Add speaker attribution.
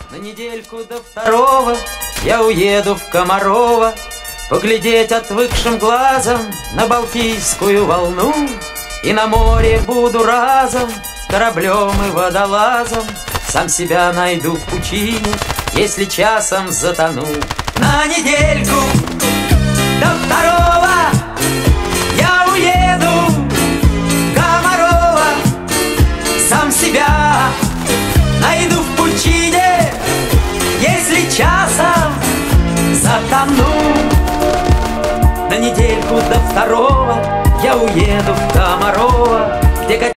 Speaker 1: На недельку до второго я уеду в Комарово, поглядеть отвыкшим глазом на Балтийскую волну. И на море буду разом кораблем и водолазом, сам себя найду в пучине, если часом затону. На недельку до второго я уеду в Комарово, сам себя найду в пучине, если часом затону. На недельку до второго я уеду в Комарово, где